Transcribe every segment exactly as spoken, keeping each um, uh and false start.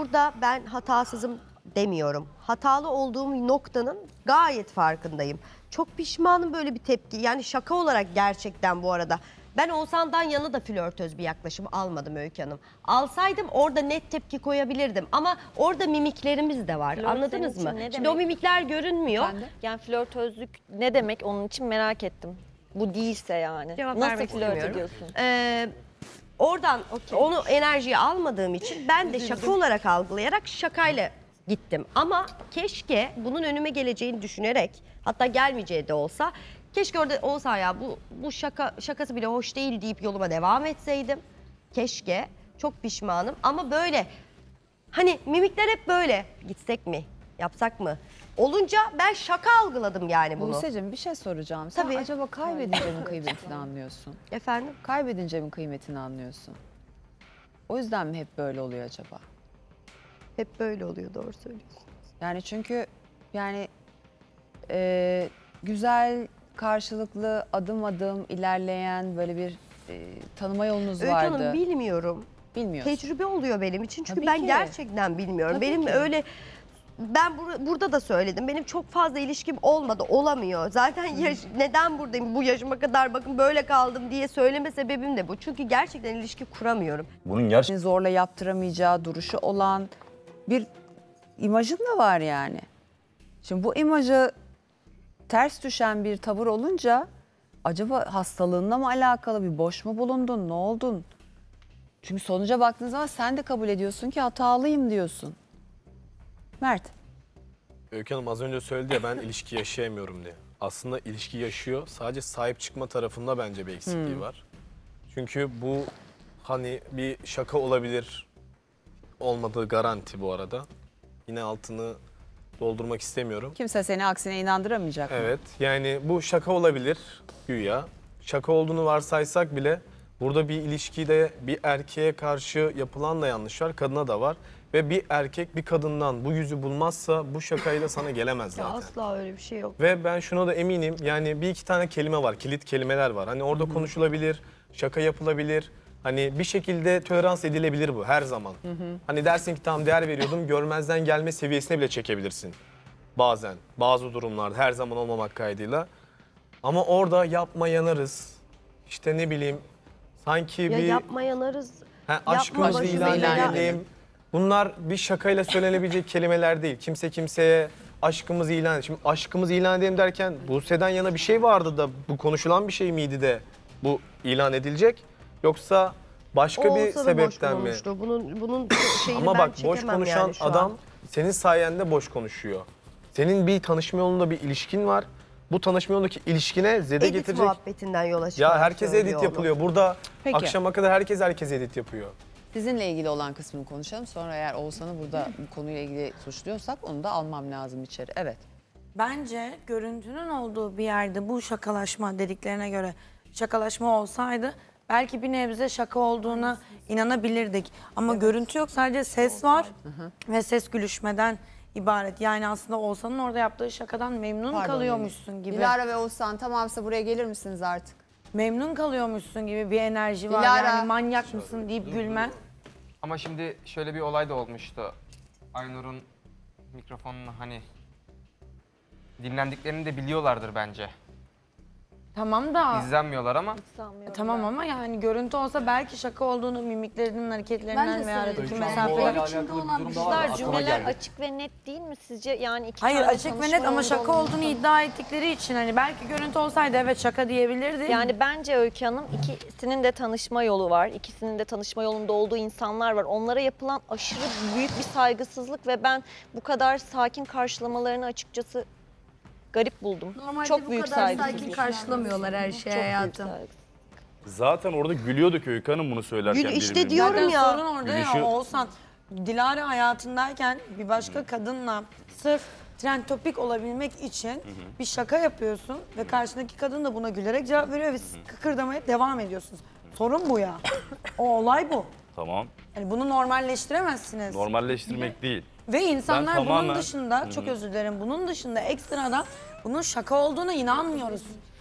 burada ben hatasızım demiyorum. Hatalı olduğum noktanın gayet farkındayım. Çok pişmanım böyle bir tepki. Yani şaka olarak gerçekten bu arada. Ben Oğuzhan'dan yana da flörtöz bir yaklaşım almadım Öykü Hanım. Alsaydım orada net tepki koyabilirdim. Ama orada mimiklerimiz de var. Flört Anladınız senin mı? için ne Şimdi o demek? mimikler görünmüyor. Yani flörtözlük ne demek onun için merak ettim. Bu değilse yani. Cevap Nasıl vermek flört istemiyorum. ediyorsun? Ee, oradan onu enerjiyi almadığım için ben de şaka olarak algılayarak şakayla gittim. Ama keşke bunun önüme geleceğini düşünerek, hatta gelmeyeceği de olsa, keşke orada olsa ya bu bu şaka şakası bile hoş değil deyip yoluma devam etseydim. Keşke. Çok pişmanım ama böyle hani mimikler hep böyle, gitsek mi? Yapsak mı? Olunca ben şaka algıladım yani bunu. Buse'cim bir şey soracağım. Sen Tabii. acaba kaybedince mi kıymetini anlıyorsun? Efendim? Kaybedince mi kıymetini anlıyorsun? O yüzden mi hep böyle oluyor acaba? Hep böyle oluyor, doğru söylüyorsun. Yani çünkü yani e, güzel, karşılıklı, adım adım ilerleyen böyle bir e, tanıma yolunuz Öykü vardı. Hanım bilmiyorum. Bilmiyorsun. Tecrübe oluyor benim için çünkü Tabii ben ki. gerçekten bilmiyorum. Tabii benim ki. öyle ben bur burada da söyledim. Benim çok fazla ilişkim olmadı, olamıyor. Zaten yaş neden buradayım bu yaşıma kadar bakın böyle kaldım diye söyleme sebebim de bu. Çünkü gerçekten ilişki kuramıyorum. Bunun gerçekten Zorla yaptıramayacağı duruşu olan bir imajın da var yani. Şimdi bu imajı ters düşen bir tavır olunca acaba hastalığınla mı alakalı, bir boş mu bulundun, ne oldun? Çünkü sonuca baktığın zaman sen de kabul ediyorsun ki hatalıyım diyorsun. Mert. Öykü Hanım az önce söyledi ya ben ilişki yaşayamıyorum diye. Aslında ilişki yaşıyor. Sadece sahip çıkma tarafında bence bir eksikliği var. Çünkü bu hani bir şaka olabilir. Olmadığı garanti bu arada. Yine altını doldurmak istemiyorum. Kimse seni aksine inandıramayacak mı? Evet yani bu şaka olabilir güya. Şaka olduğunu varsaysak bile burada bir ilişkide bir erkeğe karşı yapılan da yanlış var, kadına da var. Ve bir erkek bir kadından bu yüzü bulmazsa bu şakayla sana gelemez Ya zaten. asla öyle bir şey yok. Ve ben şuna da eminim yani bir iki tane kelime var, kilit kelimeler var. Hani orada konuşulabilir, şaka yapılabilir. Hani bir şekilde tolerans edilebilir bu her zaman. Hani dersin ki tamam değer veriyordum, görmezden gelme seviyesine bile çekebilirsin. Bazen, bazı durumlarda her zaman olmamak kaydıyla. Ama orada yapma yanarız. İşte ne bileyim sanki Ya bir... yapma yanarız. Ha, aşkımızı başımı ilan ilan edelim. Bunlar bir şakayla söylenebilecek kelimeler değil. Kimse kimseye aşkımızı ilan edelim. Şimdi aşkımızı ilan edelim derken Buse'den yana bir şey vardı da bu konuşulan bir şey miydi de bu ilan edilecek? Yoksa başka O bir olsa da sebepten boş mi? bulunmuştu. Bunun, bunun şeyini Ama ben bak boş çekemem konuşan yani şu an. adam senin sayende boş konuşuyor. Senin bir tanışma yolunda bir ilişkin var. Bu tanışma yolundaki ilişkine zede Edit getirecek. muhabbetinden yola çıkarak Ya herkese edit söylüyor onu. yapılıyor. Burada Peki. akşama kadar herkes herkese edit yapıyor. Sizinle ilgili olan kısmını konuşalım. Sonra eğer Oğuzhan'ı burada bu konuyla ilgili suçluyorsak onu da almam lazım içeri. Evet. Bence görüntünün olduğu bir yerde bu şakalaşma dediklerine göre şakalaşma olsaydı belki bir nebze şaka olduğuna inanabilirdik. Ama görüntü yok, sadece ses var ve ses gülüşmeden ibaret. Yani aslında Oğuzhan'ın orada yaptığı şakadan memnun Pardon, kalıyormuşsun gibi. Dilara ve Oğuzhan tamamsa buraya gelir misiniz artık? Memnun kalıyormuşsun gibi bir enerji var. Dilara. Yani manyak mısın deyip gülmen. Ama şimdi şöyle bir olay da olmuştu. Aynur'un mikrofonunu hani dinlendiklerini de biliyorlardır bence. Tamam da İzlenmiyorlar ama tamam ama yani görüntü olsa belki şaka olduğunu mimiklerinin hareketlerinden veya aradaki Öykü mesafeden. Kızlar cümleler açık ve net değil mi sizce? Yani iki Hayır tane açık ve tanışma net ama yolunda şaka olan olduğunu insan. iddia ettikleri için hani belki görüntü olsaydı evet şaka diyebilirdi. Yani bence Öykü Hanım ikisinin de tanışma yolu var. İkisinin de tanışma yolunda olduğu insanlar var. Onlara yapılan aşırı büyük bir saygısızlık ve ben bu kadar sakin karşılamalarını açıkçası garip buldum. Normalde Çok bu büyük kadar sakin saygısızlık. karşılamıyorlar her şeyi Çok büyük hayatım. saygısızlık. zaten orada gülüyorduk Öykü Hanım bunu söylerken. Gül işte birbirimize. diyorum Zaten ya. sorun orada Gülüşü- ya Oğuzhan. Dilara hayatındayken bir başka kadınla sırf trend topik olabilmek için bir şaka yapıyorsun ve karşındaki kadın da buna gülerek cevap veriyor ve siz kıkırdamaya devam ediyorsunuz. Sorun bu ya. O olay bu. Tamam. Yani bunu normalleştiremezsiniz. Normalleştirmek değil. Ve insanlar Ben bunun tamamen- dışında, çok özür dilerim, bunun dışında ekstradan bunun şaka olduğuna inanmıyoruz.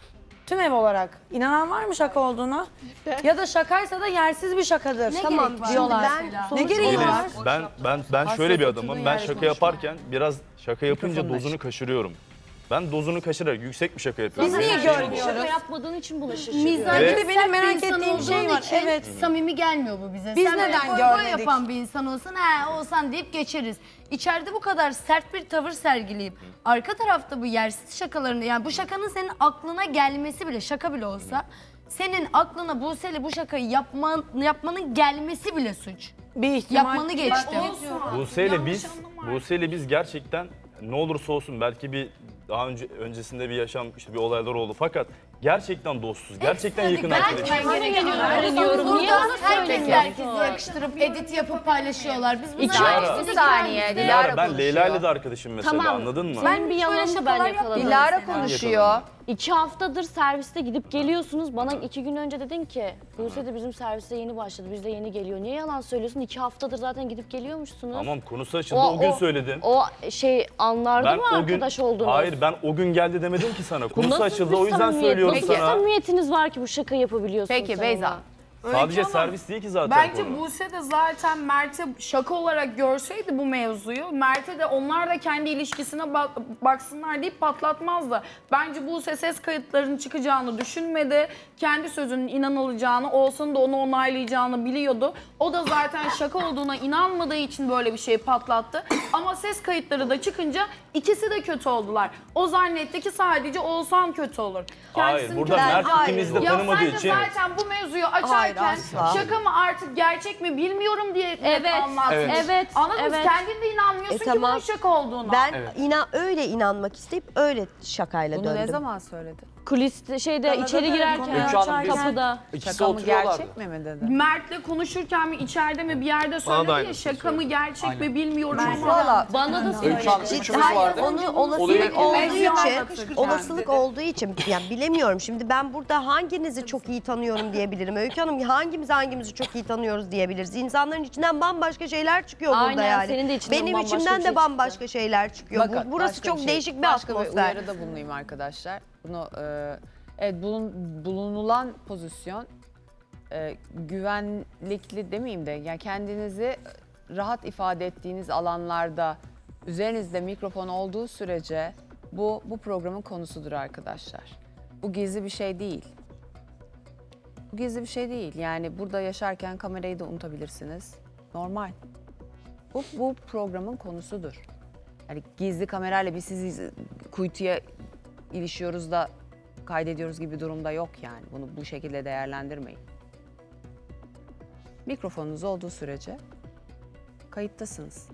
Tüm ev olarak. İnanan var mı şaka olduğuna? Ya da şakaysa da yersiz bir şakadır. Ne Tamam, gerek var? diyorlar. ben Ne gereği Elif, var? ben ben ben şöyle bir adamım. Ben yerde şaka konuşma. yaparken biraz şaka yapınca Mikrofonunu aç. dozunu kaçırıyorum. Ben dozunu kaçırarak yüksek bir şaka yapıyorum. Biz niye görmüyoruz? Şaka yapmadığın için buna şaşırıyorum. Mizancı Ve- Bir de benim merak insan ettiğim şey olduğun var. için Evet. samimi gelmiyor bu bize. Biz Sen neden böyle goy goy görmedik? yapan bir insan olsan he olsan deyip geçeriz. İçeride bu kadar sert bir tavır sergileyip arka tarafta bu yersiz şakalarını yani bu şakanın senin aklına gelmesi bile şaka bile olsa senin aklına Buse'yle bu şakayı yapman, yapmanın gelmesi bile suç. Bir ihtimal. Yapmanı geçti. Buse'yle biz Buse'yle biz gerçekten ne olursa olsun belki bir daha önce öncesinde bir yaşam işte bir olaylar oldu fakat gerçekten dostuz. Gerçekten yakın arkadaşız. Öğreniyorum. Niye onu herkes herkesi yakıştırıp edit yapıp paylaşıyorlar. Biz bunu Dilara, Bir saniye, Dilara Dilara ben Leyla ile konuşuyor. de arkadaşım mesela Tamam. anladın mı? Ben bir yalanını ben yakaladım. Dilara konuşuyor. İki haftadır serviste gidip geliyorsunuz. Bana iki gün önce dedin ki Buse de bizim serviste yeni başladı. Biz de yeni geliyor. Niye yalan söylüyorsun? İki haftadır zaten gidip geliyormuşsunuz. Tamam konusu açıldı o, gün söyledim. O şey anlardı Ben mı o gün arkadaş olduğunuz? hayır ben o gün geldi demedim ki sana. Bu Konusu nasıl açıldı bir o yüzden samimiyet? söylüyorum Nasıl bir sana. samimiyetiniz var ki bu şaka yapabiliyorsunuz Peki sen Beyza. ona? Sadece servis değil ki zaten Bence konu. Buse de zaten Mert'e şaka olarak görseydi bu mevzuyu, Mert'e de onlar da kendi ilişkisine bak- baksınlar deyip patlatmazdı. Bence Buse ses kayıtlarının çıkacağını düşünmedi. Kendi sözünün inanılacağını, Oğuzhan'ın da onu onaylayacağını biliyordu. O da zaten şaka olduğuna inanmadığı için böyle bir şey patlattı. Ama ses kayıtları da çıkınca ikisi de kötü oldular. O zannetti ki sadece Oğuzhan kötü olur. Hayır Kendisini burada kötü- Mert hayır. ikimizi de Ya tanımadığı sen de için. zaten bu mevzuyu Hayır, açarken asla. şaka mı artık gerçek mi bilmiyorum diye Evet, anlattın. evet. Evet, Anladın mı? evet. Kendin de inanmıyorsun E, ki tamam. bunun şaka olduğuna. Ben Evet. inan öyle inanmak isteyip öyle şakayla Bunu döndüm. ne zaman söyledi? Kuliste şeyde Galada içeri da girerken Öykü Hanım, biz- kapıda. İkisi Şaka mı oturuyorlardı. gerçek mi mi dedi? Mert'le konuşurken mi içeride mi bir yerde Bana da söyledi ya aynısını şaka mı gerçek Aynen. mi bilmiyorum ama. Valla Bana da Öykü söyledi. Hanım üçümüz Hayır, vardı. onu olasılık Olayı- olduğu Evet, için, evet. olasılık olduğu için yani bilemiyorum. Şimdi ben burada hanginizi çok iyi tanıyorum diyebilirim. Öykü Hanım hangimiz hangimizi çok iyi tanıyoruz diyebiliriz. İnsanların içinden bambaşka şeyler çıkıyor burada Aynen, yani. senin de içinden Benim bambaşka içimden bir de şey bambaşka şeyler çıkıyor. Bu- Bakın, Burası başka çok şey, değişik bir başka bir atmosfer. uyarıda bulunayım arkadaşlar. Bunu e, evet bulun, bulunulan pozisyon e, güvenlikli demeyeyim de yani kendinizi rahat ifade ettiğiniz alanlarda üzerinizde mikrofon olduğu sürece bu bu programın konusudur arkadaşlar. Bu gizli bir şey değil. Bu gizli bir şey değil. Yani burada yaşarken kamerayı da unutabilirsiniz. Normal. Bu, bu programın konusudur. Yani gizli kamerayla biz sizi kuytuya ilişiyoruz da kaydediyoruz gibi bir durumda yok yani. Bunu bu şekilde değerlendirmeyin. Mikrofonunuz olduğu sürece kayıttasınız.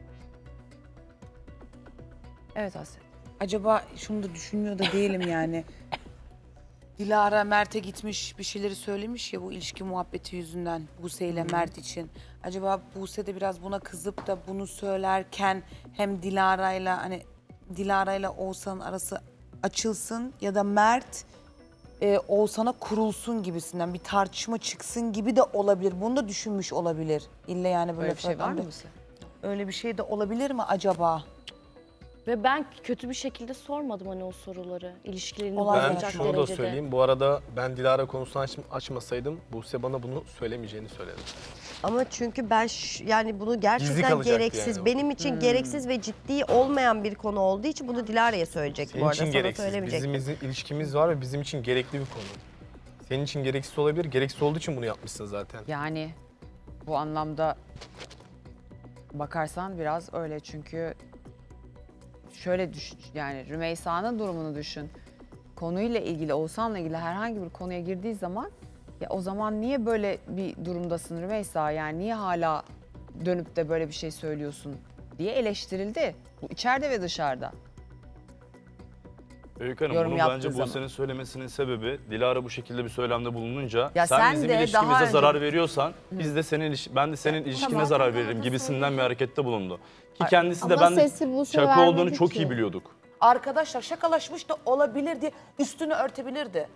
Evet Hasret. Acaba şunu da düşünmüyor da değilim yani. Dilara Mert'e gitmiş bir şeyleri söylemiş ya bu ilişki muhabbeti yüzünden Buse ile Mert için. Acaba Buse de biraz buna kızıp da bunu söylerken hem Dilara'yla hani Dilara'yla Oğuzhan'ın arası açılsın ya da Mert e, Oğuzhan'a kurulsun gibisinden bir tartışma çıksın gibi de olabilir. Bunu da düşünmüş olabilir. İlle yani böyle Böyle bir şey var falan mı bir- Buse? Öyle bir şey de olabilir mi acaba? Ve ben kötü bir şekilde sormadım hani o soruları. İlişkilerini Olay Ben bozacak şunu da derecede. söyleyeyim. Bu arada ben Dilara konusunu aç- açmasaydım Buse bana bunu söylemeyeceğini söyledi. Ama çünkü ben ş- yani bunu Gizli gerçekten kalacaktı gereksiz, yani bu. benim için gereksiz ve ciddi olmayan bir konu olduğu için bunu Dilara'ya söyleyecek Senin bu arada. için Sana gereksiz. söylemeyecek. Bizim izin- ilişkimiz var ve bizim için gerekli bir konu. Senin için gereksiz olabilir. Gereksiz olduğu için bunu yapmışsın zaten. Yani bu anlamda bakarsan biraz öyle çünkü şöyle düşün yani Rümeysa'nın durumunu düşün. Konuyla ilgili Oğuzhan'la ilgili herhangi bir konuya girdiği zaman ya o zaman niye böyle bir durumdasın Rümeysa yani niye hala dönüp de böyle bir şey söylüyorsun diye eleştirildi. Bu içeride ve dışarıda. Öykü Hanım Yorum bunu yaptığı bence zaman. Buse'nin söylemesinin sebebi Dilara bu şekilde bir söylemde bulununca Ya sen, sen bizim de daha ilişkimize önce- zarar veriyorsan biz de senin iliş- ben de senin ilişkine zarar veririm gibisinden bir harekette bulundu. Ki kendisi de Ama ben de sesi Buse şaka vermedi olduğunu çok ki. iyi biliyorduk. Arkadaşlar şakalaşmış da olabilir diye üstünü örtebilirdi.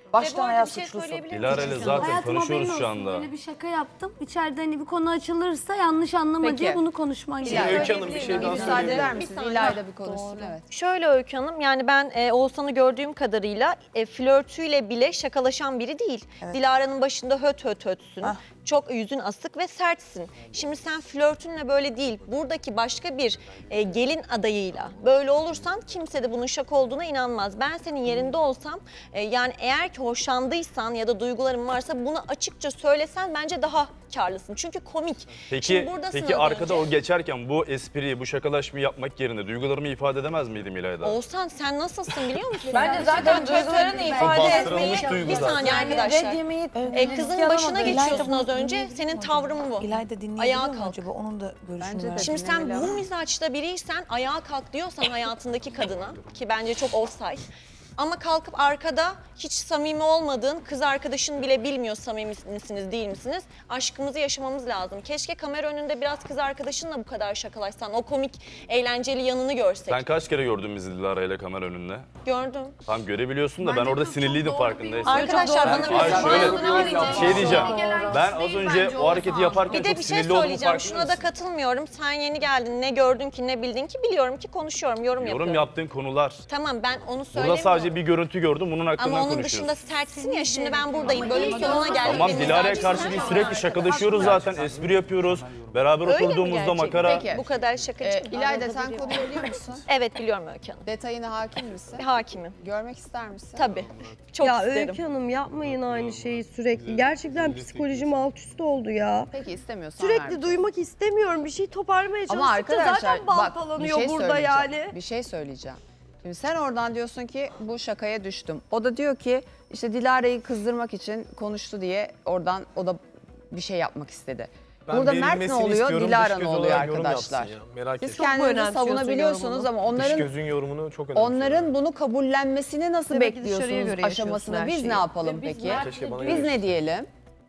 Baştan arada ayağa bir şey suçlusun. söyleyebilir miyim? Dilara ile zaten Hayatım tanışıyoruz haberin şu olsun. anda. Böyle bir şaka yaptım. İçeride hani bir konu açılırsa yanlış anlama Peki. diye bunu konuşman gerekiyor. Öykü Hanım bir şey daha Müsaade eder söyleyebilir miyim? misiniz? İlayda bir konuşsun. Evet. Şöyle Öykü Hanım, yani ben e, Oğuzhan'ı gördüğüm kadarıyla e, flörtüyle bile şakalaşan biri değil. Dilara'nın başında höt höt hötsün. Ah. Çok yüzün asık ve sertsin. Şimdi sen flörtünle böyle değil, buradaki başka bir e, gelin adayıyla böyle olursan kimse de bunun şaka olduğuna inanmaz. Ben senin yerinde olsam e, yani eğer ki hoşlandıysan ya da duyguların varsa bunu açıkça söylesen bence daha karlısın. Çünkü komik. Peki, Şimdi buradasın peki az arkada önce. o geçerken bu espriyi, bu şakalaşmayı yapmak yerine duygularımı ifade edemez miydim İlayda? Oğuzhan sen nasılsın biliyor musun? Bence zaten duygularını ifade bastırılmış etmeyi... duygu Bir zaten. saniye arkadaşlar. yemeği... E, kızın başına geçiyorsun az önce. Senin tavrın bu. İlayda dinleyebiliyor Ayağa mu kalk. acaba? Onun da görüşünü Bence de. merak Şimdi sen bu mizaçta biriysen ayağa kalk diyorsan hayatındaki kadına ki bence çok offside. Ama kalkıp arkada hiç samimi olmadığın kız arkadaşın bile bilmiyor samimi misiniz değil misiniz? Aşkımızı yaşamamız lazım. Keşke kamera önünde biraz kız arkadaşınla bu kadar şakalaşsan. O komik, eğlenceli yanını görsek. Sen kaç kere gördün bizi Dilara ile kamera önünde? Gördüm. Tam görebiliyorsun da ben orada sinirliydim farkındaysan. Arkadaşlar bana Hayır biraz şöyle zamanını bir şey diyeceğim. Gelen Ben kişi az değil önce bence o hareketi Oğuzhan. yaparken Bir de çok bir şey sinirli olduğumu söyleyeceğim. farkında Şuna da mısın? katılmıyorum. Sen yeni geldin. Ne gördün ki ne bildin ki biliyorum ki konuşuyorum. Yorum, Yorum yapıyorum. yaptığın konular. Tamam ben onu Burada söylemiyorum. sadece bir görüntü gördüm, bunun hakkında Ama onun konuşuyoruz. dışında sertsin ya şimdi ben buradayım. Bölüm sonuna geldik. Tamam Beni Dilara'ya sadece karşı sen- değil sürekli şakalaşıyoruz zaten, espri yapıyoruz. Beraber Öyle mi oturduğumuzda gerçekten? makara. Peki. Bu kadar şakacı. Ee, İlayda sen konuyu biliyor musun? Evet biliyorum Öykü Hanım. Detayına hakim misin? Hakimim. Görmek ister misin? Tabii. Çok Ya isterim. Öykü Hanım yapmayın aynı şeyi sürekli. Gerçekten psikolojim alt üst oldu ya. Peki istemiyorsan Sürekli vermeyeceğim. duymak istemiyorum. Bir şey toparlamaya Ama çalıştıkça arkadaşlar zaten bak bir baltalanıyor şey burada söyleyeceğim. yani. Bir şey söyleyeceğim. Şimdi sen oradan diyorsun ki bu şakaya düştüm. O da diyor ki işte Dilara'yı kızdırmak için konuştu diye oradan o da bir şey yapmak istedi. Ben Burada Mert ne verilmesini oluyor, istiyorum, Dilara dış ne göz oluyor olarak yorum arkadaşlar? yapsın ya, merak Siz ettim. Çok mu kendinizi önemsiyorsun savunabiliyorsunuz yorumunu? ama Dış onların gözün yorumunu çok önemli. onların bunu kabullenmesini nasıl Demek ki dışarıya bekliyorsunuz göre yaşıyorsun aşamasını her biz şeyi. ne yapalım Biz peki? Mert'le Keşke bana dün- Biz göre. ne diyelim?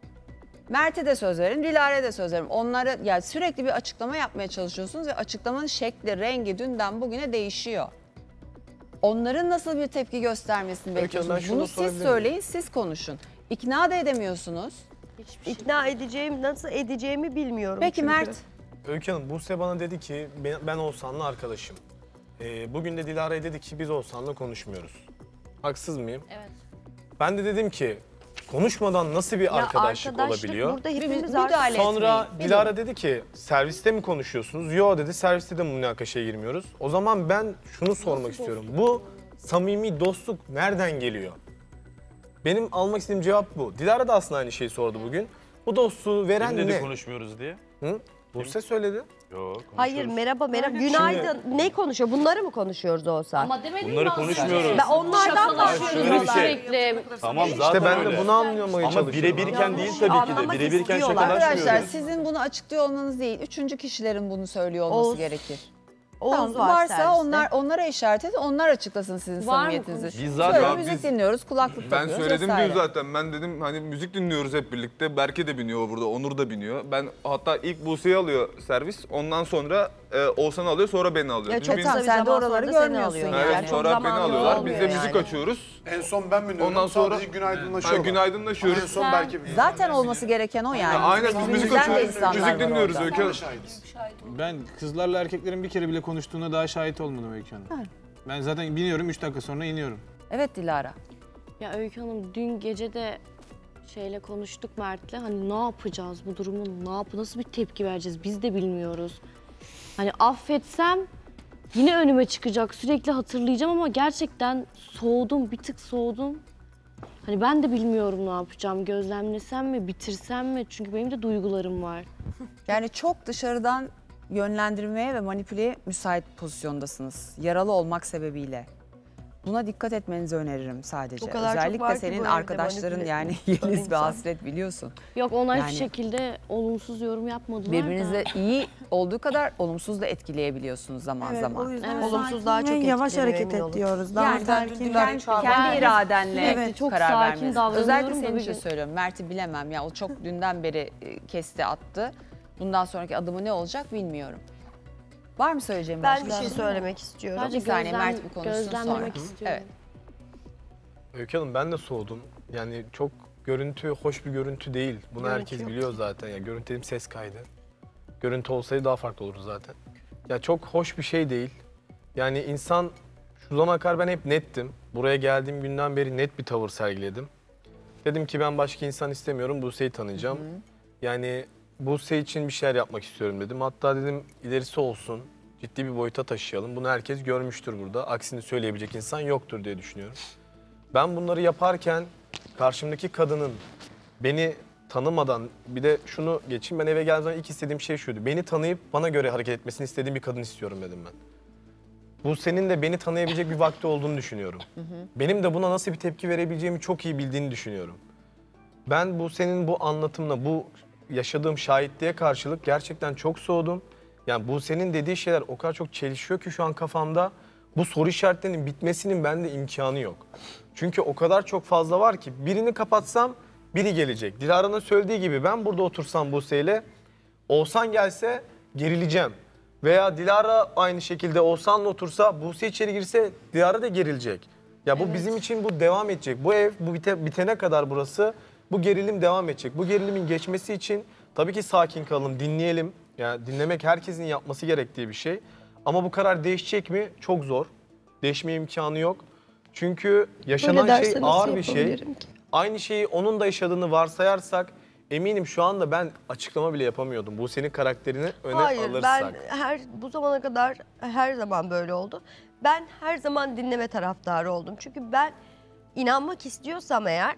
Mert'e de söz verin, Dilara'ya da söz verin. Onlara yani sürekli bir açıklama yapmaya çalışıyorsunuz ve açıklamanın şekli, rengi dünden bugüne değişiyor. Onların nasıl bir tepki göstermesini Öykü Hanım, ben bekliyorsunuz? şunu Bunu siz sorabilir miyim? söyleyin, siz konuşun. İkna da edemiyorsunuz. İkna edeceğim, nasıl edeceğimi bilmiyorum. Peki çünkü. Mert, Öykü Hanım, Buse bana dedi ki ben, ben Oğuzhan'la arkadaşım. Ee, bugün de Dilara'ya dedi ki biz Oğuzhan'la konuşmuyoruz. Haksız mıyım? Evet. Ben de dedim ki konuşmadan nasıl bir Ya arkadaşlık, arkadaşlık olabiliyor? burada Bir hepimiz müdahale arkadaş- Sonra etmeyin. Dilara dedi ki serviste mi konuşuyorsunuz? Yo dedi, serviste de münakaşaya girmiyoruz. O zaman ben şunu sormak istiyorum. Bu samimi dostluk nereden geliyor? Benim almak istediğim cevap bu. Dilara da aslında aynı şeyi sordu bugün. Bu dostluğu veren Kim dedi ne? konuşmuyoruz diye? Hı? Buse söyledi. Yok konuşuyoruz. Hayır merhaba merhaba. Günaydın. Ne konuşuyor? Bunları mı konuşuyoruz Oğuzhan? Ama demedim Bunları mi aslında? konuşmuyoruz. Ben onlardan Hayır, bahsediyorum. şöyle bir şey. Sürekli. Tamam zaten İşte ben öyle. de bunu anlamaya Ama çalışıyorum. birebirken değil tabii ki de. Anlamak Birebirken istiyorlar. arkadaşlar şakalaşmıyoruz. sizin bunu açıklıyor olmanız değil, üçüncü kişilerin bunu söylüyor olması Oğuz. gerekir. Oğuz Tamam, var varsa serviste. onlar onlara işaret edin, onlar açıklasın sizin Var mı samimiyetinizi. Biz zaten- Söyle, Ya müzik biz- dinliyoruz, kulaklık Ben takıyoruz söyledim vesaire. dün zaten. Ben dedim hani müzik dinliyoruz hep birlikte. Berke de biniyor burada, Onur da biniyor. Ben hatta ilk Buse'yi alıyor servis. Ondan sonra e, Oğuzhan'ı alıyor, sonra beni alıyor. Ya Dün çok bin- kısa Tamam, bir sen de zaman oraları sonra da seni görmüyorsun alıyor yani. Evet, Yani çok sonra beni zaman alıyorlar. Biz de olmuyor müzik yani. açıyoruz. En son ben biniyorum. Ondan sonra Sadece günaydınlaşıyorlar. Ha, günaydınlaşıyoruz. En son Berke biniyor. Zaten olması gereken o yani. Ya aynen biz müzik Bizden de açıyoruz, insanlar müzik var dinliyoruz orada. Öykü. Ben kızlarla erkeklerin bir kere bile konuştuğuna daha şahit olmadım Öykü Hanım. Ben zaten biniyorum, üç dakika sonra iniyorum. Evet Dilara. Ya Öykü Hanım dün gece de şeyle konuştuk Mert'le. Hani ne yapacağız bu durumun, ne yap nasıl bir tepki vereceğiz biz de bilmiyoruz. Hani affetsem yine önüme çıkacak. Sürekli hatırlayacağım ama gerçekten soğudum, bir tık soğudum. Hani ben de bilmiyorum ne yapacağım. Gözlemlesem mi, bitirsem mi? Çünkü benim de duygularım var. Yani çok dışarıdan yönlendirmeye ve manipüleye müsait pozisyondasınız. Yaralı olmak sebebiyle. Buna dikkat etmenizi öneririm sadece. O kadar çok Özellikle var ki bu senin evde arkadaşların manipüle yani eden Yeliz ve insan. Hasret biliyorsun. Yok onlar Yani- hiçbir şekilde olumsuz yorum yapmadılar Birbirinize da. iyi olduğu kadar olumsuz da etkileyebiliyorsunuz zaman Evet, zaman. o yüzden Evet. Olumsuz daha çok sakin ve yavaş etkileniyor, hareket emin et olun. diyoruz. Daha Yani sakin kendi, ve- kendi iradenle Evet, çok karar sakin vermeniz. davranıyorum Özellikle da senin bir için gün- söylüyorum. Mert'i bilemem ya o çok dünden beri e, kesti attı. Bundan sonraki adımı ne olacak bilmiyorum. Var mı söyleyeceğim Ben başka bir şey söylemek istiyorum. Sadece Bir saniye, gözlem- Mert bir konuşsun gözlemlemek sonra. istiyorum. Evet. Öykü Hanım ben de soğudum. Yani çok görüntü, hoş bir görüntü değil. Bunu Görüntü herkes yok biliyor zaten. Ya görüntü dediğim ses kaydı. Görüntü olsaydı daha farklı olurdu zaten. Ya çok hoş bir şey değil. Yani insan şu zamana kadar ben hep nettim. Buraya geldiğim günden beri net bir tavır sergiledim. Dedim ki ben başka insan istemiyorum, Buse'yi tanıyacağım. Hı hı. Yani Buse için bir şeyler yapmak istiyorum dedim. Hatta dedim ilerisi olsun, ciddi bir boyuta taşıyalım. Bunu herkes görmüştür burada. Aksini söyleyebilecek insan yoktur diye düşünüyorum. Ben bunları yaparken karşımdaki kadının beni tanımadan, bir de şunu geçeyim, ben eve geldiğim zaman ilk istediğim şey şuydu. Beni tanıyıp bana göre hareket etmesini istediğim bir kadın istiyorum dedim ben. Bu senin de beni tanıyabilecek bir vakti olduğunu düşünüyorum. Hı hı. Benim de buna nasıl bir tepki verebileceğimi çok iyi bildiğini düşünüyorum. Ben bu senin bu anlatımla, bu yaşadığım şahitliğe karşılık gerçekten çok soğudum. Yani bu senin dediği şeyler o kadar çok çelişiyor ki şu an kafamda. Bu soru işaretlerinin bitmesinin bende imkanı yok. Çünkü o kadar çok fazla var ki birini kapatsam biri gelecek. Dilara'nın söylediği gibi ben burada otursam Buse'yle, Oğuzhan gelse gerileceğim. Veya Dilara aynı şekilde Oğuzhan'la otursa, Buse içeri girse Dilara da gerilecek. Ya bu evet. Bizim için bu devam edecek. Bu ev bu bite, bitene kadar burası bu gerilim devam edecek. Bu gerilimin geçmesi için tabii ki sakin kalalım, dinleyelim. Yani dinlemek herkesin yapması gerektiği bir şey. Ama bu karar değişecek mi? Çok zor. Değişme imkanı yok. Çünkü yaşanan şey ağır bir şey. Ki? Aynı şeyi onun da yaşadığını varsayarsak eminim şu anda ben açıklama bile yapamıyordum. Bu senin karakterini öne Hayır, alırsak. Hayır ben her bu zamana kadar her zaman böyle oldu. Ben her zaman dinleme taraftarı oldum. Çünkü ben inanmak istiyorsam eğer,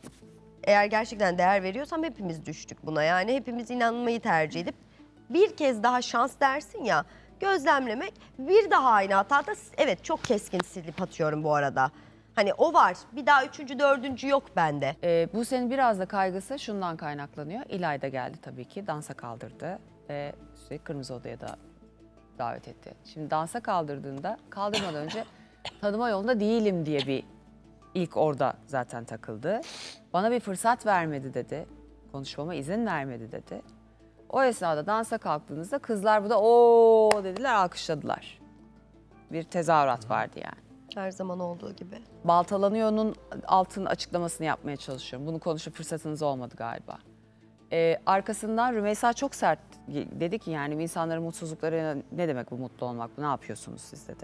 eğer gerçekten değer veriyorsam hepimiz düştük buna. Yani hepimiz inanmayı tercih edip bir kez daha şans dersin ya, gözlemlemek, bir daha aynı hatada, evet çok keskin silip atıyorum bu arada. Hani o var. Bir daha üçüncü, dördüncü yok bende. Ee, bu senin biraz da kaygısı şundan kaynaklanıyor. İlayda geldi tabii ki. Dansa kaldırdı. Ve üstelik Kırmızı Oda'ya da davet etti. Şimdi dansa kaldırdığında, kaldırmadan önce tanıma yolunda değilim diye bir ilk orada zaten takıldı. Bana bir fırsat vermedi dedi. Konuşmama izin vermedi dedi. O esnada dansa kalktığınızda kızlar burada ooo dediler, alkışladılar. Bir tezahürat vardı yani. Her zaman olduğu gibi. Baltalanıyor'nun altın açıklamasını yapmaya çalışıyorum. Bunu konuşup fırsatınız olmadı galiba. Ee, arkasından Rümeysa çok sert dedi ki yani insanların mutsuzlukları ne demek bu mutlu olmak, bu ne yapıyorsunuz siz dedi.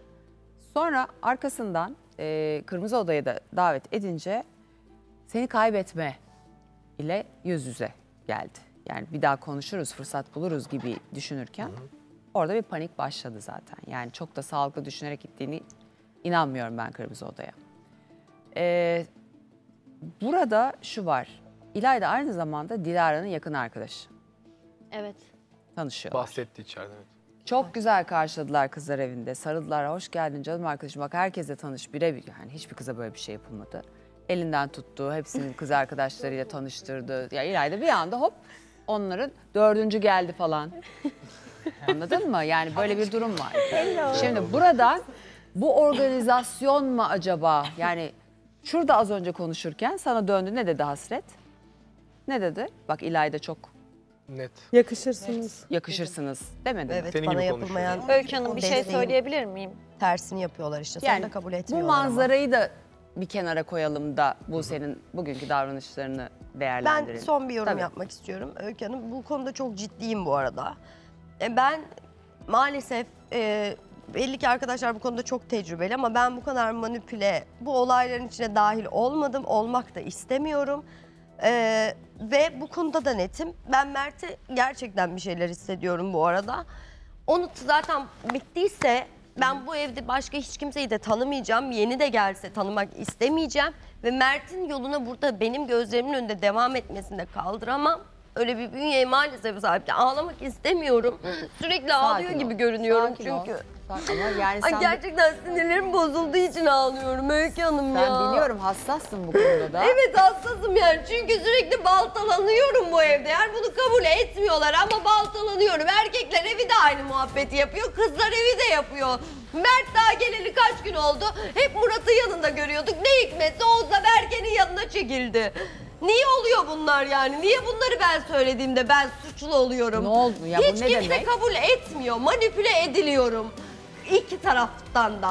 Sonra arkasından e, Kırmızı Oda'ya da davet edince seni kaybetme ile yüz yüze geldi. Yani bir daha konuşuruz, fırsat buluruz gibi düşünürken hı hı. Orada bir panik başladı zaten. Yani çok da sağlıklı düşünerek gittiğini İnanmıyorum ben Kırmızı Oda'ya. Ee, burada şu var. İlayda aynı zamanda Dilara'nın yakın arkadaşı. Evet. Tanışıyorlar. Bahsetti içeride. Evet. Çok güzel karşıladılar kızlar evinde. Sarıldılar. Hoş geldin canım arkadaşım. Bak herkesle tanış. Birebir. Yani hiçbir kıza böyle bir şey yapılmadı. Elinden tuttu. Hepsinin kız arkadaşlarıyla tanıştırdı. Ya İlayda bir anda hop onların dördüncü geldi falan. Anladın mı? Yani böyle bir durum var. Hello. Şimdi buradan bu organizasyon mu acaba? Yani şurada az önce konuşurken sana döndü. Ne dedi Hasret? Ne dedi? Bak İlayda çok net. Yakışırsınız. Yakışırsınız demedi mi? Evet, Senin bana gibi yapılmayan... Öykü Hanım bir şey söyleyebilir miyim? Tersini yapıyorlar işte. Sen Yani de kabul bu etmiyorlar manzarayı ama. da bir kenara koyalım da bu senin bugünkü davranışlarını değerlendirelim. Ben son bir yorum Tabii. yapmak istiyorum. Öykü Hanım, bu konuda çok ciddiyim bu arada. E, Ben maalesef... E, belli ki arkadaşlar bu konuda çok tecrübeli ama ben bu kadar manipüle, bu olayların içine dahil olmadım, olmak da istemiyorum. Ee, ve bu konuda da netim. Ben Mert'e gerçekten bir şeyler hissediyorum bu arada. Onu zaten bittiyse ben bu evde başka hiç kimseyi de tanımayacağım. Yeni de gelse tanımak istemeyeceğim. Ve Mert'in yoluna burada benim gözlerimin önünde devam etmesini de kaldıramam. Öyle bir bünyeye maalesef sahip. Ağlamak istemiyorum. Sürekli Sakin ağlıyor ol. gibi görünüyorum Sakin çünkü. ol. Ama yani Ay sen, gerçekten sinirlerim bozulduğu için ağlıyorum Öykü Hanım sen ya. biliyorum hassassın bu konuda da. Evet hassasım yani çünkü sürekli baltalanıyorum bu evde. Yani bunu kabul etmiyorlar ama baltalanıyorum. Erkekler evi de aynı muhabbeti yapıyor. Kızlar evi de yapıyor. Mert daha geleli kaç gün oldu. Hep Murat'ın yanında görüyorduk. Ne hikmetse Oğuz'la Berke'nin yanına çekildi. Niye oluyor bunlar yani? Niye bunları ben söylediğimde ben suçlu oluyorum? Ne oldu ya, bu Hiç ne kimse demek? kabul etmiyor. Manipüle ediliyorum. İki taraftan da.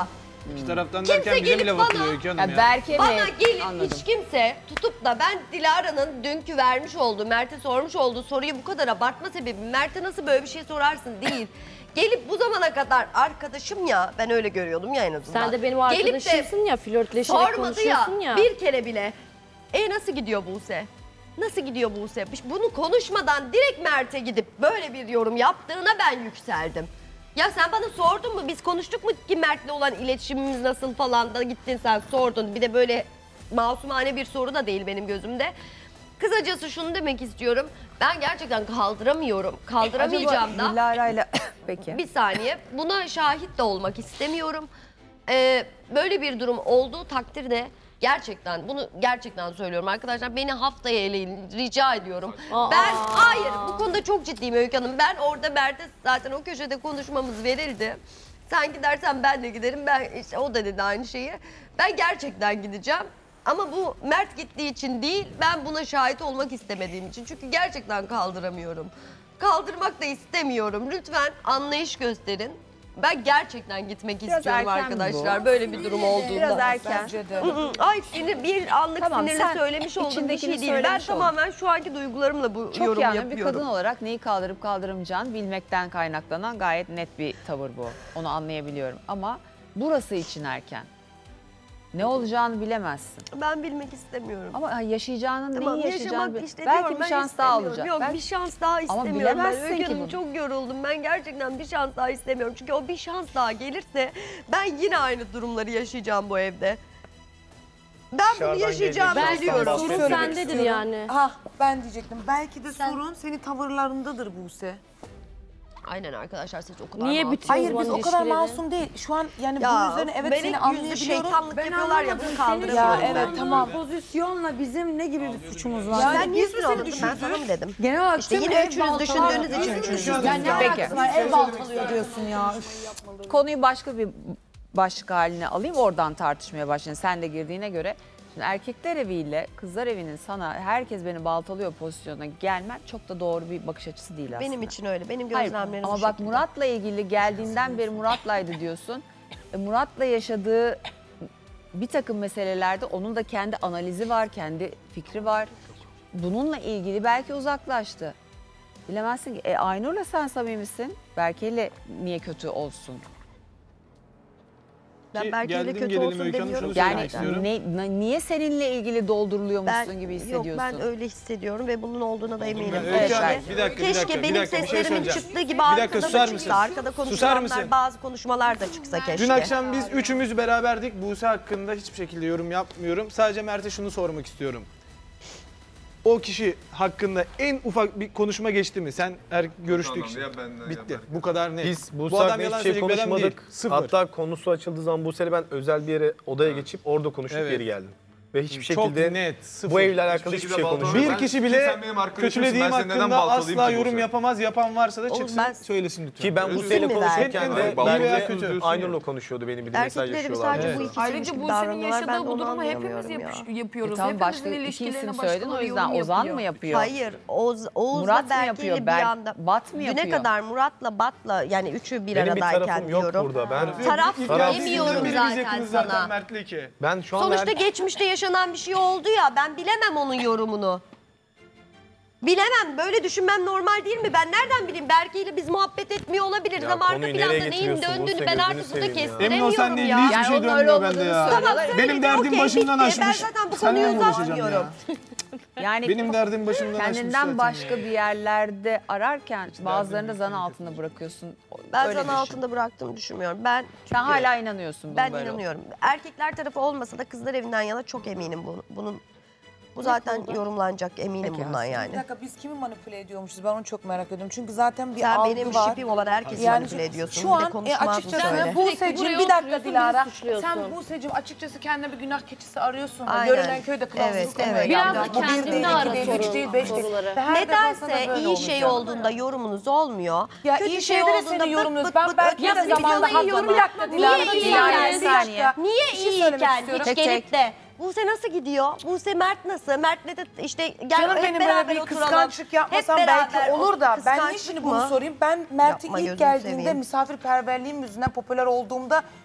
İki taraftan Kimse derken bize mi gelip laf bana- atılıyor Öykü Hanım Ya ya? Berke Bana mi? gelip Anladım. hiç kimse tutup da ben Dilara'nın dünkü vermiş olduğu, Mert'e sormuş olduğu soruyu bu kadar abartma sebebi Mert'e nasıl böyle bir şey sorarsın değil. Gelip bu zamana kadar arkadaşım ya, ben öyle görüyordum ya en azından. Sen de benim Gelip de arkadaşımsın ya, flörtleşerek sormadı konuşuyorsun ya. bir kere bile. E nasıl gidiyor Buse? Nasıl gidiyor Buse? Bunu konuşmadan direkt Mert'e gidip böyle bir yorum yaptığına ben yükseldim. Ya sen bana sordun mu? Biz konuştuk mu ki Mert'le olan iletişimimiz nasıl falan da gittin sen sordun. Bir de böyle masumane bir soru da değil benim gözümde. Kısacası şunu demek istiyorum. Ben gerçekten kaldıramıyorum. Kaldıramayacağım da. Dilara'yla peki. Bir saniye. Buna şahit de olmak istemiyorum. Ee, böyle bir durum olduğu takdirde gerçekten bunu gerçekten söylüyorum arkadaşlar. Beni haftaya eleyin rica ediyorum. Aa. Ben hayır bu konuda çok ciddiyim Öykü Hanım. Ben orada Mert'e zaten o köşede konuşmamız verildi. Sen gidersen ben de giderim. Ben işte o da dedi aynı şeyi. Ben gerçekten gideceğim. Ama bu Mert gittiği için değil, ben buna şahit olmak istemediğim için. Çünkü gerçekten kaldıramıyorum. Kaldırmak da istemiyorum. Lütfen anlayış gösterin. Ben gerçekten gitmek Biraz istiyorum erken arkadaşlar. bu. böyle bir durum olduğunda. Biraz erken. Bence de. Hı hı. Ay sinir, bir anlık Tamam, sinirle sen söylemiş olduğum bir içindekini şey değil. Ben söylemiş oldun. tamamen şu anki duygularımla bu Çok yorum yani yapıyorum. bir kadın olarak neyi kaldırıp kaldıramayacağını bilmekten kaynaklanan gayet net bir tavır bu. Onu anlayabiliyorum ama burası için erken. Ne olacağını bilemezsin. Ben bilmek istemiyorum. Ama yaşayacağının Tamam, neyi yaşayacağını yaşamak bil- işte belki diyorum, bir ben şans daha istemiyorum. olacak. Yok Belki- bir şans daha istemiyorum. bilemezsin ben. Öykü ki Hanım, bunu. çok yoruldum. Ben gerçekten bir şans daha istemiyorum. Çünkü o bir şans daha gelirse ben yine aynı durumları yaşayacağım bu evde. Ben bunu Dışarıdan yaşayacağımı gelecek biliyorum. şanstan Sorun bahsediyorum. sendedir yani. Ah ben diyecektim. Belki de sorun senin tavırlarındadır Buse. Aynen arkadaşlar siz o kadar Niye masum. bütün Hayır uzman biz o kadar ilişkileri- masum değil. Şu an yani Ya, bunun üzerine evet melek seni yüzlü anlayabiliyorum. şeytanlık yapıyorlar ya bunu Ya kaldıramıyorum. evet ben. tamam. Pozisyonla bizim ne gibi bir suçumuz var? Yani Yani Niye biz mi sinir seni oldun? Ben düşürdük? sana mı dedim? genel olarak İşte tüm yine ev üçünüz baltalar- düşündüğünüz için Biz mi üçünüz düşürdük? düşündüğünüz Yani ne Peki. alakası var? Ev baltalıyor diyorsun ya. Üf. Konuyu başka bir başlık haline alayım oradan tartışmaya başlayın. Sen de girdiğine göre. Şimdi erkekler eviyle kızlar evinin sana herkes beni baltalıyor pozisyonuna gelmen çok da doğru bir bakış açısı değil aslında. Benim için öyle. Benim Hayır, gözlemlerim ama bu bak şekilde. Murat'la ilgili geldiğinden beri Murat'laydı diyorsun. E, Murat'la yaşadığı bir takım meselelerde onun da kendi analizi var, kendi fikri var. Bununla ilgili belki uzaklaştı. Bilemezsin ki. E, Aynur'la sen samimisin. Berke'yle niye kötü olsun? Ben Ki belki öyle geldim kötü gelelim olsun Öykü Hanım, demiyorum. şunu Yani söylemek istiyorum. ne, ne- niye seninle ilgili dolduruluyormuşsun Ben, gibi yok hissediyorsun? ben öyle hissediyorum ve bunun olduğuna da eminim. Ben Keşke, Öykü Hanım, bir dakika, bir keşke dakika, bir benim dakika, bir şey seslerimin söyleyeceğim. çıktığı gibi Bir dakika, arkada susar da mısın? çıksa, arkada Susar konuşulanlar, mısın? bazı konuşmalar da çıksa keşke. Dün akşam biz üçümüz beraberdik. Buse hakkında hiçbir şekilde yorum yapmıyorum. Sadece Mert'e şunu sormak istiyorum. O kişi hakkında en ufak bir konuşma geçti mi? Sen er, görüştük. Tamam, ya benden ya Bitti. Berk'ten. Bu kadar net. Biz bu Bu adam saatte yalan hiçbir şey söyleyecek bir adam değil. konuşmadık. Sıfır. Hatta konusu açıldığı zaman Buse'yle ben özel bir yere odaya geçip orada konuşup Evet. geri geldim. Ve hiçbir Çok şekilde net, sıfır. bu evle alakalı Hiçbir hiçbir şekilde şey balta konuşmadık. Bir Ben- kişi ki bile sen benim arkadaşımsın, kötülediğim ben seni neden hakkında baltalayayım asla ki yorum Buse? yapamaz. Yapan varsa da Oğlum çıksın ben- söylesin lütfen. Ki ben Öyle Buse'yle mi konuşurken verdim? de Evet, iyi veya Berke kötü diyorsun Aynur'la konuşuyordu beni bir de mesaj Erkeklerim yaşıyorlardı. sadece bu Evet. ikisiymiş Ayrıca gibi Buse'nin davranıyorlar. Ben de yaşadığı bu onu durumu hepimiz anlayamıyorum ya. yapış- yapıyoruz. E tamam, Hepimizin başka iki ilişkilerine isim başkaları söyledin o yüzden yorum Ozan yapıyor. mı yapıyor? Hayır, Oğuz, Oğuz'la Murat mı Berke'yle yapıyor? bir Berk- anda. Bat mı Düne yapıyor? kadar Murat'la Bat'la yani üçü bir Benim bir aradayken tarafım yok diyorum. burada. Ben Taraf Taraf- demiyorum Birimiz zaten yakınız sana. zaten Mert'le iki. ben şu an Sonuçta Berk- geçmişte yaşanan bir şey oldu ya, ben bilemem onun yorumunu. Bilemem, böyle düşünmem normal değil mi? Ben nereden bileyim? Berke ile biz muhabbet etmiyor olabiliriz Ya ama arka konuyu planda nereye neyin getiriyorsun döndüğünü Buse, ben gözünü artık burada seveyim ya. Emin kestiremiyorum ol seninle ilgili ya. hiçbir şey onun öyle dönmüyor olmadığını bende ya. Tamam, Benim söyledim, derdim okey, başımdan bitti. aşmış. Ben zaten bu Seninle konuyu mi uğraşacağım uzatmıyorum. Yani Benim derdim başımdan aşmış zaten. kendinden başka bir yerlerde ararken bazılarını da zan altında bırakıyorsun. Ben Öyle sana düşün. altında bıraktığımı düşünmüyorum. Ben Sen hala inanıyorsun bunun ben böyle inanıyorum. Erkekler tarafı olmasa da kızlar evinden yana çok eminim bunun. bunun bu zaten yorumlanacak eminim Peki, bundan Bir yani. dakika biz kimi manipüle ediyormuşuz? Ben onu çok merak ediyorum. Çünkü zaten bir Sen algı benim var. şipim olan herkesi Yani manipüle ediyorsun. Şu bir de an e, konuşmaz mı açıkçası söyle? Buse'cim buraya bir dakika oturuyorsun, Dilara. bizi suçluyorsun. Sen Buse'cim açıkçası kendine bir günah keçisi arıyorsun. Aynen. Görünen köyde kılavuz Evet, istemiyor. evet. Yani Biraz da bu bir kendinde değil, ara iki değil, üç soru- değil, beş değil. soruları. Ve her defasında Nedense böyle iyi şey olmayacak. olduğunda yorumunuz olmuyor. Ya Kötü iyi şey şeylere olduğunda seni bıt yorumluyoruz. bıt Ben bıt belki ötesi de bir zamanında sana iyi haklı. yorum Bir dakika yapma. Dilara. Niye Dilara, iyiyken? bir Bir saniye. dakika. Niye Bir şey söylemek iyiyken istiyorum. hiç Tek gelip tek. de Buse nasıl gidiyor? Buse Mert nasıl? Mert'le de işte gel Canım hep benim böyle beraber bir oturalım. kıskançlık yapmasam Hep belki beraber olur da ben niye kıskançlık şimdi mı? bunu sorayım? Ben Mert'in Yapma, ilk gözünü geldiğinde seveyim. misafirperverliğim yüzünden popüler olduğumda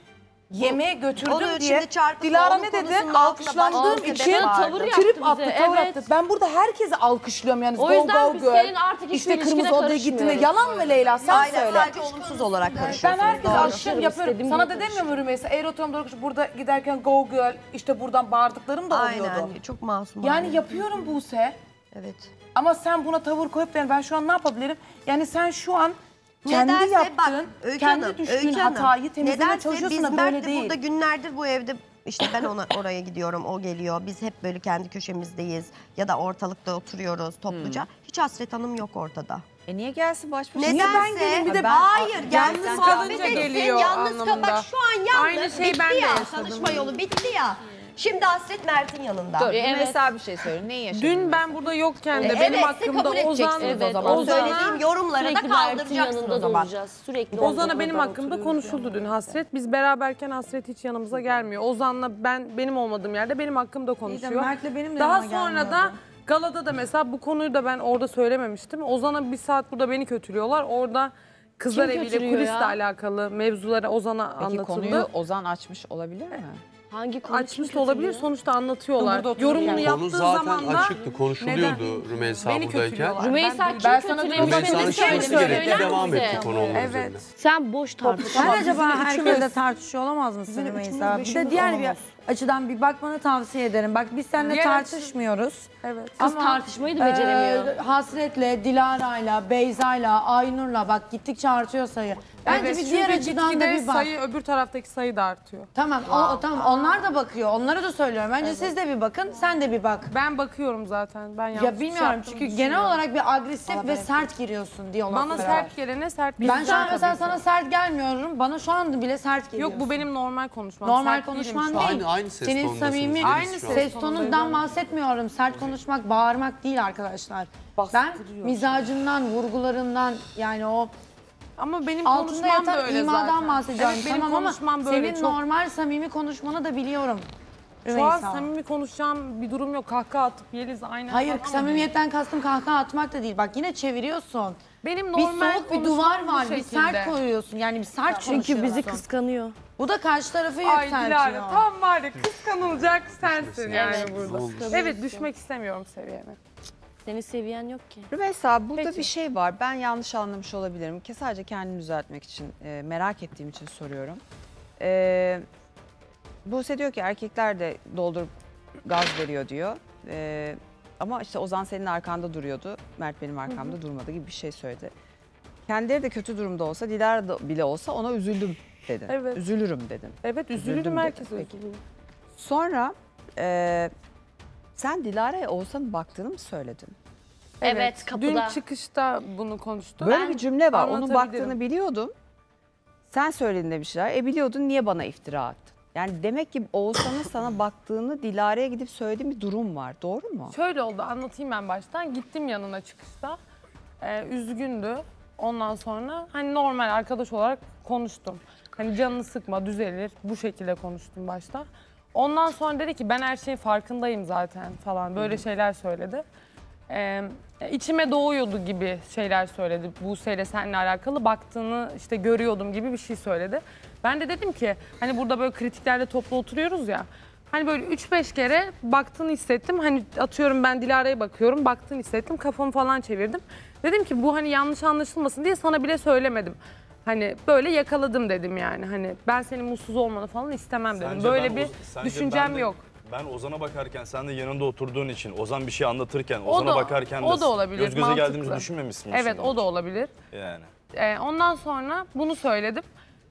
yemeğe Onu götürdüm şimdi diye çarpıtma, Dilara onun ne dedi? konusunda Alkışlandığım altına için basma tavır vardı. yaptı trip attı, bize, tavır evet. attı. Ben burada herkese alkışlıyorum yani. O Go, yüzden go, biz girl. senin artık hiçbir İşte ilişkine kırmızı odaya gittiğinde karışmıyoruz. yalan mı Leyla? Sen Aynen, söyle. sadece olumsuz olarak Ben konuşuyorsunuz. herkese Doğru. alkışlıyorum, yapıyorum. İstediğim Sana gibi da demiyor mu Rümeysa? Eğer oturum doğru konuşup burada giderken go girl, işte buradan bağırdıklarım da oluyordu. Aynen, çok masum. Yani aynen. yapıyorum Buse. Evet. Ama sen buna tavır koyup da yani ben şu an ne yapabilirim? Yani sen şu an kendi Nedense yaptığın, bak, Öykü kendi Hanım, düştüğün Öykü Hanım, hatayı temizlemeye nedense çalışıyorsun biz da böyle Mert'le değil. burada günlerdir bu evde işte ben ona oraya gidiyorum, o geliyor. Biz hep böyle kendi köşemizdeyiz ya da ortalıkta oturuyoruz topluca. Hiç Hasret Hanım yok ortada. E niye gelsin baş başa? Nedense, ben geleyim? Bir de ben- hayır, Yalnız yalnız kalınca sohbet etsin, geliyor yalnız kal. anlamında. Bak şu an yalnız, Aynı şeyi bitti ben de ya, yaşadım. tanışma yolu bitti ya. Şimdi Hasret Mert'in yanında. Dur, Evet. mesela bir şey söyle. Neyi yaşadın? Dün ben burada yokken de E, benim evet, siz hakkımda kabul Ozan, edeceksiniz o Evet, zaman. Ozan'a Söylediğim yorumları da sürekli Mert'in kaldıracaksın yanında o zaman. duracağız. Sürekli Ozan'a onun benim yanında hakkımda oturuyoruz konuşuldu dün Hasret. Biz beraberken Hasret hiç yanımıza gelmiyor. Ozan'la ben benim olmadığım yerde benim hakkımda konuşuyor. Mert'le benim de Daha yanıma sonra da gelmiyordu. galada da mesela bu konuyu da ben orada söylememiştim. Ozan'a bir saat burada beni kötülüyorlar. Orada kızlar Kim eviyle kötülüyor kulisle ya? alakalı mevzuları Ozan'a Peki anlatıldı. konuyu Ozan açmış olabilir mi? Hangi konu Açmış da olabilir, sonuçta anlatıyorlar. Burada oturuyor Yorumunu yani. yaptığı Konu zaten zaman da açıktı, konuşuluyordu Rümeysa beni buradayken. kötülüyorlar. Rümeysa Ben- kim ben sana kötülemiş? Rümeysa'nın Beni çıkması söyle, gerekti, söyler devam misin? etti konu onun üzerine. Evet. Sen boş tartış. Sen acaba bizim herkesle üçümüz- tartışıyor olamaz mısın Bizim Rümeysa? üçümüz, Bir de beşimiz diğer bir olamaz. açıdan bir bakmanı tavsiye ederim. Bak biz seninle Diğer tartışmıyoruz. Evet. Kız tartışmayı da beceremiyor. e, Hasret'le, Dilara'yla, Beyza'yla, Aynur'la bak gittikçe artıyor sayı. Bence Evet, bir diğer çünkü açıdan da gitgide bir bak. sayı, öbür taraftaki sayı da artıyor. Tamam, o, o- tamam onlar da bakıyor. Onlara da söylüyorum. Bence siz de bir bakın, sen de bir bak. Ben bakıyorum zaten. Ben yanlış Ya bir şey bilmiyorum yaptığımı çünkü genel düşünmüyorum. olarak bir agresif ve sert giriyorsun diyaloglara. Bana sert gelene sert Ben şu an geleceğim mesela tabii sana ki. sert gelmiyorum. Bana şu anda bile sert geliyorsun. Yok bu benim normal konuşmam. Normal Sert değilim konuşman şu an. değil. Aynı- aynı ses Senin tonundasınız, samimi Deniz Aynı şu an. ses tonundan bahsetmiyorum. Sert konuşmak, bağırmak değil arkadaşlar. Ben mizacından, vurgularından yani o Ama benim altında konuşmam da yatan öyle imadan zaten. bahsediyorum. Evet, benim tamam ama konuşmam böyle. senin Çok- normal samimi konuşmanı da biliyorum. Şu an Rümeysa. samimi konuşacağım bir durum yok. Kahkaha atıp Yeliz aynen. Hayır, falan samimiyetten kastım kahkaha atmak da değil. Bak yine çeviriyorsun. Benim Bir normal soğuk bir konuşmam duvar bu var, bir şekilde. sert koyuyorsun. Yani bir sert konuşuyorsun. Çünkü bizi kıskanıyor. Bu da karşı tarafı Ay yükseltiyor. Dilara tam var ya kıskanılacak sensin yani Evet. burada. Evet düşmek istemiyorum seviyene. Senin seviyen yok ki. Rümeysa burada Peki. bir şey var. Ben yanlış anlamış olabilirim ki sadece kendimi düzeltmek için, e, merak ettiğim için soruyorum. E, Buse diyor ki erkekler de doldurup gaz veriyor diyor. E, ama işte Ozan senin arkanda duruyordu. Mert benim arkamda durmadı gibi bir şey söyledi. Kendileri de kötü durumda olsa, Dilara da bile olsa ona üzüldüm dedin. Evet. Üzülürüm dedin. Evet üzülürüm Üzüldüm herkes dedi. Peki. üzülür. Sonra e, sen Dilara'ya Oğuzhan'ın baktığını mı söyledin? Evet, kapıda. Dün çıkışta bunu konuştuk. Böyle bir cümle var. Onun anlatabilirim. baktığını biliyordum. Sen söylediğinde bir şeyler. E biliyordun, niye bana iftira attın? Yani demek ki Oğuzhan'ın sana baktığını Dilara'ya gidip söylediğin bir durum var. Doğru mu? Şöyle oldu anlatayım ben baştan. Gittim yanına çıkışta. Ee, üzgündü. Ondan sonra hani normal arkadaş olarak konuştum. Hani canını sıkma düzelir. Bu şekilde konuştum başta. Ondan sonra dedi ki ben her şeyin farkındayım zaten falan. Böyle şeyler söyledi. Ee, içime doğuyordu gibi şeyler söyledi. Buse'yle seninle alakalı baktığını işte görüyordum gibi bir şey söyledi. Ben de dedim ki hani burada böyle kritiklerde toplu oturuyoruz ya. Hani böyle üç beş kere baktığını hissettim. Hani atıyorum ben Dilara'ya bakıyorum. Baktığını hissettim. Kafamı falan çevirdim. Dedim ki bu hani yanlış anlaşılmasın diye sana bile söylemedim. Hani böyle yakaladım dedim yani. Hani ben senin mutsuz olmanı falan istemem dedim. Sence Böyle ben bir Oz- sence düşüncem ben de- yok. Ben Ozan'a bakarken sen de yanında oturduğun için Ozan bir şey anlatırken O Ozan'a da- bakarken de o da olabilir, göz göze mantıklı. geldiğimizi düşünmemiş misin? Evet o da olabilir. Yani. Ee, ondan sonra bunu söyledim.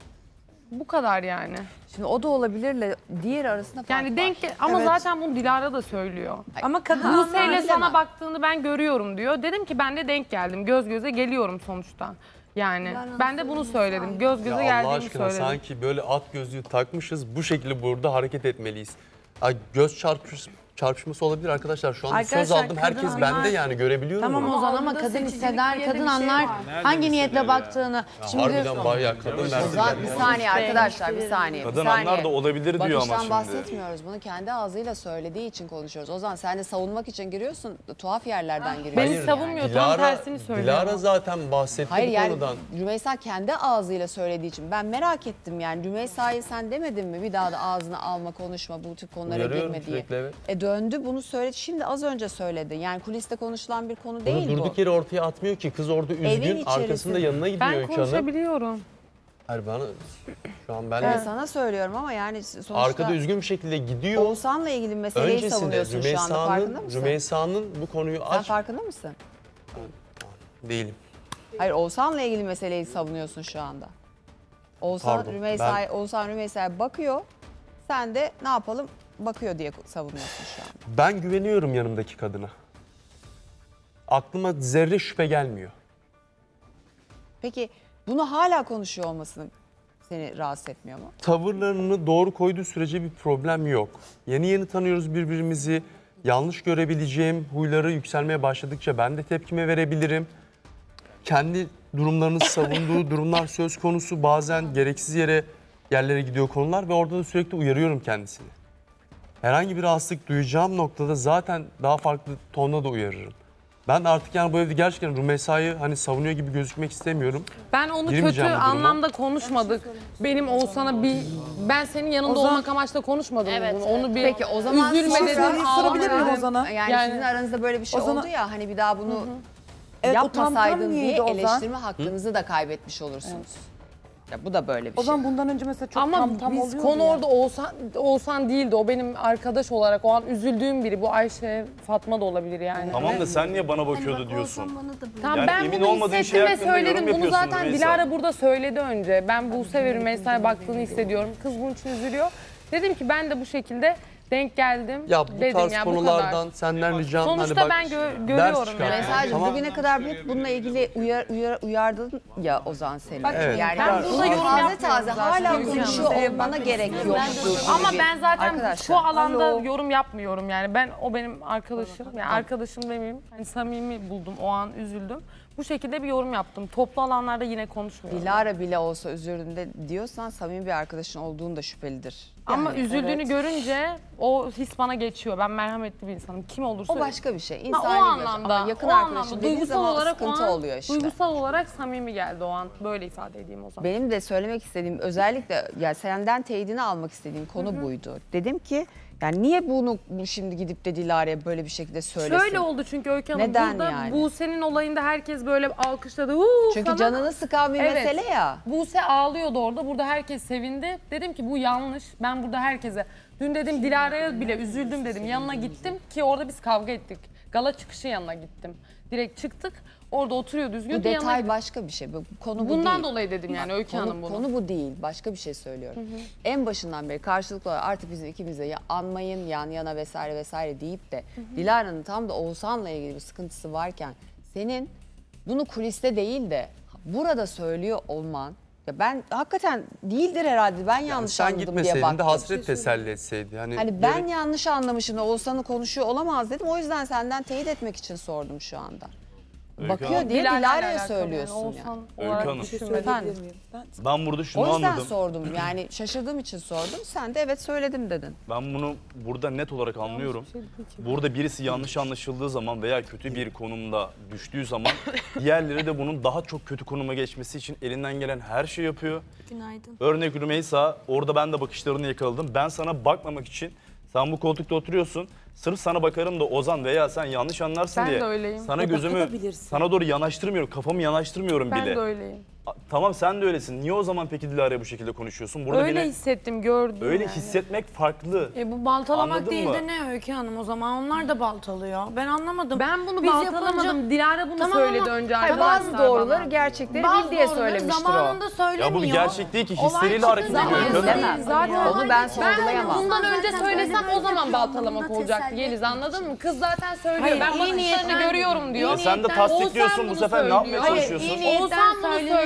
Bu kadar yani. Şimdi o da olabilirle diğer arasında fark Yani var. denk ama Evet. zaten bunu Dilara da söylüyor. Ama kadın Buse'yle anlar. sana baktığını ben görüyorum diyor. Dedim ki ben de denk geldim. Göz göze geliyorum sonuçta. Yani ben de bunu söyledim. Göz göze Ya Allah geldiğimi aşkına söyledim. sanki böyle at gözlüğü takmışız bu şekilde burada hareket etmeliyiz. Ay göz çarpış, çarpışması olabilir arkadaşlar. Şu anda söz Arkadaşlar, aldım. Herkes kadın bende anlar. yani görebiliyorum Tamam bunu. Ozan ama Algıda kadın seçicilik hisseder, diye de kadın bir şey anlar var. Nerede hangi niyetle hissediyor ya? baktığını. Şimdi Harbiden bayağı kadın Ozan verdi. bir saniye arkadaşlar bir saniye. Kadın bir saniye. anlar da olabilir diyor ama Bakıştan şimdi. bahsetmiyoruz. Bunu kendi ağzıyla söylediği için konuşuyoruz. Ozan sen de savunmak için giriyorsun. Tuhaf yerlerden giriyorsun. Beni Hayır, savunmuyor, tam Dilara, tersini söylüyor. Dilara zaten bahsetti Hayır bu yani konudan. Rümeysa kendi ağzıyla söylediği için ben merak ettim yani Rümeysa'yı sen demedin mi bir daha da ağzına alma konuşma bu tip konulara Uyarıyorum girme diye. sürekli, evet. E döndü bunu söyledi şimdi az önce söyledi yani kuliste konuşulan bir konu değil Bunu bu. durduk yere ortaya atmıyor ki. Kız orada üzgün, içerisinde. arkasında yanına gidiyor Ben Öykü Hanım. konuşabiliyorum. Hayır bana, şu an ben Evet, sana söylüyorum ama yani sonuçta arkada üzgün bir şekilde gidiyor. Oğuzhan'la ilgili meseleyi Öncesinde savunuyorsun şu anda farkında Rümeysa'nın, mısın? Rümeysa'nın bu konuyu Sen aç. farkında mısın? Değilim. Hayır Oğuzhan'la ilgili meseleyi savunuyorsun şu anda. Oğuzhan Pardon, Rümeysa'ya Oğuzhan Rümeysa'ya bakıyor. Sen de ne yapalım bakıyor diye savunuyorsun şu anda. Ben güveniyorum yanımdaki kadına. Aklıma zerre şüphe gelmiyor. Peki bunu hala konuşuyor olmasını seni rahatsız etmiyor mu? Tavırlarını doğru koyduğu sürece bir problem yok. Yeni yeni tanıyoruz birbirimizi. Yanlış görebileceğim huyları yükselmeye başladıkça ben de tepkime verebilirim. Kendi durumlarını savunduğu durumlar söz konusu. Bazen gereksiz yere yerlere gidiyor konular ve orada da sürekli uyarıyorum kendisini. Herhangi bir rahatsızlık duyacağım noktada zaten daha farklı tonda da uyarırım. Ben artık yani bu evde gerçekten Rümeysa'yı hani savunuyor gibi gözükmek istemiyorum. Ben onu kötü Girmeyeceğim bu duruma. anlamda konuşmadık. Benim Oğuzhan'a bir ben senin yanında Ozan- olmak amaçla konuşmadım Evet, bunu. evet. Onu bir Peki o zaman üzülme sonra- dedim, sorabilir miyim ağlama Ozan'a? dedim. Yani, Yani- sizin aranızda böyle bir şey Ozan'a- oldu ya hani bir daha bunu Evet, o tam tam yapmasaydın diye niyeydi Ozan? eleştirme hakkınızı da kaybetmiş olursunuz. Ya bu da böyle bir O şey. zaman bundan önce mesela çok Ama tam tam biz oluyordu konu ya. orada Oğuzhan, Oğuzhan değildi. O benim arkadaş olarak o an üzüldüğüm biri. Bu Ayşe, Fatma da olabilir yani. Tamam da sen niye bana bakıyordu diyorsun? Tamam Yani ben emin bunu olmadığın şey hissettim ve hakkında yorum söyledim. Bunu yapıyorsun zaten Rümeysa. Dilara burada söyledi önce. Ben Buse ve Rümeysa'ya baktığını hissediyorum. Kız bunun için üzülüyor. Dedim ki ben de bu şekilde denk geldim. Ya bu dedim tarz ya, bu konulardan kadar. senden ricam Sonuçta hani bak ben gö- ders görüyorum çıkart. yani. Mesajcığım Tamam. bugüne kadar hep bununla ilgili uyar, uyar, uyardın ya Ozan seni. Bak, Evet. Yani ben burada yorum taze yapmıyorum taze zaten. hala Öykü konuşuyor Hanım. olmana gerek yok. Ama ben zaten Arkadaşlar. şu alanda Alo. yorum yapmıyorum yani. Ben o benim arkadaşım. Yani arkadaşım demeyeyim. Hani samimi buldum. O an üzüldüm. Bu şekilde bir yorum yaptım. Toplu alanlarda yine konuşmuyorum. Dilara bile olsa üzüldüğünde diyorsan samimi bir arkadaşın olduğun da şüphelidir. Ama Yani, üzüldüğünü evet. görünce o his bana geçiyor. Ben merhametli bir insanım. Kim olursa. O başka bir şey. Ha, İnsani o bir anlamda. Ama yakın o arkadaşım anlamda. dediğin Duygusal zaman olarak o sıkıntı an, oluyor işte. Duygusal olarak samimi geldi o an. Böyle ifade edeyim o zaman. Benim de söylemek istediğim özellikle ya senden teyidini almak istediğim konu buydu. Dedim ki yani niye bunu bu şimdi gidip de Dilara'ya böyle bir şekilde söylesin? Şöyle oldu çünkü Öykü Hanım. Neden Burada yani? Buse'nin olayında herkes böyle alkışladı. Huu Çünkü falan. canını sıkan bir Evet. mesele ya. Buse ağlıyordu orada. Burada herkes sevindi. Dedim ki bu yanlış. Ben burada herkese... Dün dedim Dilara'ya bile üzüldüm dedim. Yanına gittim ki orada biz kavga ettik. Gala çıkışı yanına gittim. Direkt çıktık. Orada oturuyor düzgün. Bu detay başka bir şey. Bu konu bu Bundan değil. dolayı dedim yani Öykü konu, Hanım bunu. Konu bu değil. Başka bir şey söylüyorum. En başından beri karşılıklı olarak artık bizim ikimize ya anmayın yan yana vesaire vesaire deyip de Dilara'nın tam da Oğuzhan'la ilgili bir sıkıntısı varken senin bunu kuliste değil de burada söylüyor olman ya ben hakikaten değildir herhalde ben yanlış Sen anladım diye gitmeseydin baktım. de hasret teselli etseydi. Hani, Hani ben gerek- yanlış anlamışım da Oğuzhan'ı konuşuyor olamaz dedim. O yüzden senden teyit etmek için sordum şu anda. Öykü Bakıyor Hanım. diye Dilara'yla Dilara'ya alakalı söylüyorsun yani. yani. Oğuzhan Öykü olarak Hanım. düşünmedim. Efendim? Ben burada şunu O yüzden anladım. sordum yani şaşırdığım için sordum. Sen de evet söyledim dedin. Ben bunu burada net olarak anlıyorum. Burada birisi yanlış anlaşıldığı zaman veya kötü bir konumda düştüğü zaman diğerleri de bunun daha çok kötü konuma geçmesi için elinden gelen her şey yapıyor. Günaydın. Örnek Rümeysa, orada ben de bakışlarını yakaladım. Ben sana bakmamak için sen bu koltukta oturuyorsun. Sırf sana bakarım da Ozan veya sen yanlış anlarsın Ben diye. de öyleyim. Sana Ya gözümü bakabilirsin. sana doğru yanaştırmıyorum, kafamı yanaştırmıyorum Ben bile. de öyleyim. A- Tamam sen de öylesin. Niye o zaman peki Dilara'ya bu şekilde konuşuyorsun? Burada Öyle beni hissettim, gördüm. öyle yani. hissetmek farklı. E bu baltalamak Anladın değil mı? de ne Öykü Hanım o zaman onlar da baltalıyor. Ben anlamadım. Ben bunu Biz baltalamadım. yapınca- Dilara bunu Tamam söyledi ama- önce Hayır, arkadaşlar bazı doğruları bana. gerçekleri Bazı bil diye doğruları söylemiştir o. zamanında söylemiyor. Ya bu bir gerçek değil ki Olay hisleriyle çıktığı hareket ediyor. zaman Kadın- Demem. Zaten Onu ben sorgulayamam. Ben bundan önce Zaten söylesem öyle o zaman belki baltalamak anlamında olacaktı teselli Yeliz etmek anladın mı? Kız zaten söylüyor. Hayır, ben iyi bakışlarını niyetten- görüyorum diyor. E sen de niyetten- tasdikliyorsun Oğuzhan bu bunu sefer ne yapmaya söylüyor. çalışıyorsun? Hayır, iyi Oğuzhan bunu niyetten söyleniyor